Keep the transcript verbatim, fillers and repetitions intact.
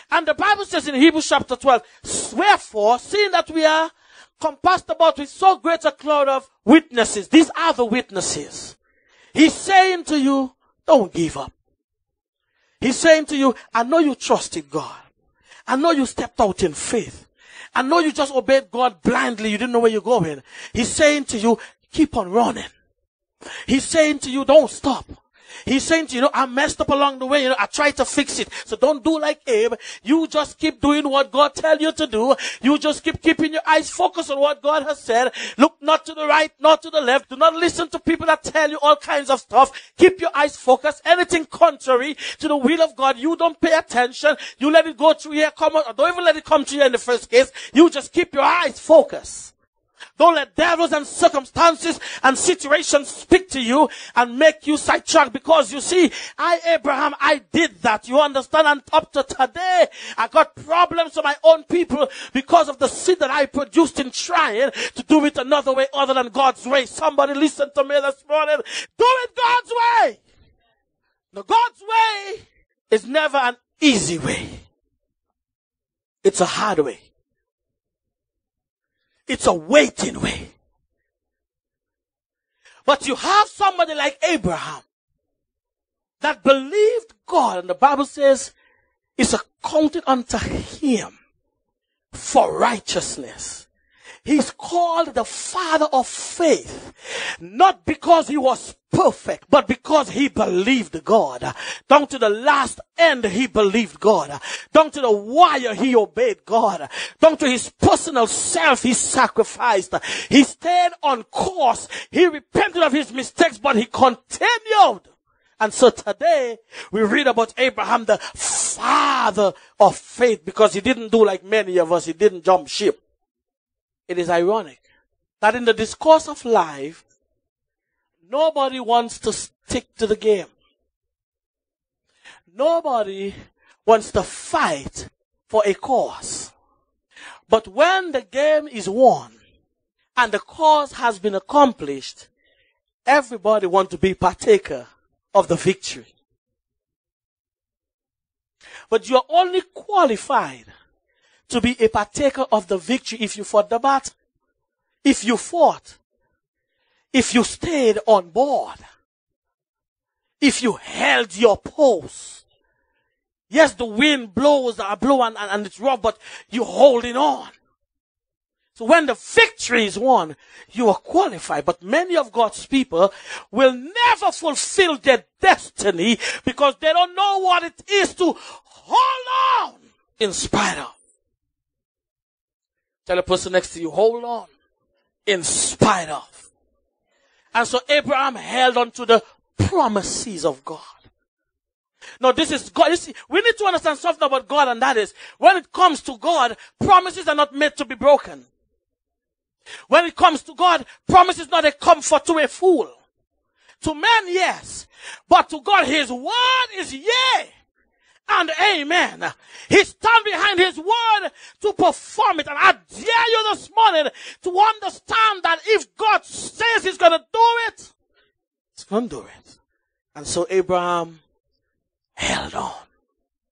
And the Bible says in Hebrews chapter twelve, wherefore, seeing that we are compassed about with so great a cloud of witnesses, these are the witnesses. He's saying to you, don't give up. He's saying to you, I know you trusted God. I know you stepped out in faith. I know you just obeyed God blindly. You didn't know where you're going. He's saying to you, keep on running. He's saying to you, don't stop. He's saying to you, you know, I messed up along the way. You know, I tried to fix it. So don't do like Abe. You just keep doing what God tells you to do. You just keep keeping your eyes focused on what God has said. Look not to the right, not to the left. Do not listen to people that tell you all kinds of stuff. Keep your eyes focused. Anything contrary to the will of God, you don't pay attention. You let it go through here, come out, or don't even let it come to you in the first case. You just keep your eyes focused. Don't let devils and circumstances and situations speak to you and make you sidetrack, because you see, I, Abraham, I did that. You understand? And up to today, I got problems with my own people because of the sin that I produced in trying to do it another way other than God's way. Somebody listen to me this morning. Do it God's way. Now, God's way is never an easy way. It's a hard way. It's a waiting way. But you have somebody like Abraham that believed God, and the Bible says it's accounted unto him for righteousness. He's called the father of faith, not because he was perfect, but because he believed God. Down to the last end, he believed God. Down to the wire, he obeyed God. Down to his personal self, he sacrificed. He stayed on course. He repented of his mistakes, but he continued. And so today, we read about Abraham, the father of faith, because he didn't do like many of us. He didn't jump ship. It is ironic that in the discourse of life, nobody wants to stick to the game. Nobody wants to fight for a cause. But when the game is won and the cause has been accomplished, everybody wants to be partaker of the victory. But you are only qualified to be a partaker of the victory if you fought the battle, if you fought, if you stayed on board, if you held your post. Yes, the wind blows, uh, blow and, and, and it's rough, but you're holding on. So when the victory is won, you are qualified. But many of God's people will never fulfill their destiny because they don't know what it is to hold on in spite of. Tell the person next to you, hold on in spite of. And so Abraham held on to the promises of God. Now this is God. You see, we need to understand something about God, and that is, when it comes to God, promises are not made to be broken. When it comes to God, promise is not a comfort to a fool. To man, yes. But to God, his word is yea and amen. He stands behind his word to perform it. And I dare you this morning to understand that if God says he's going to do it, he's going to do it. And so Abraham held on.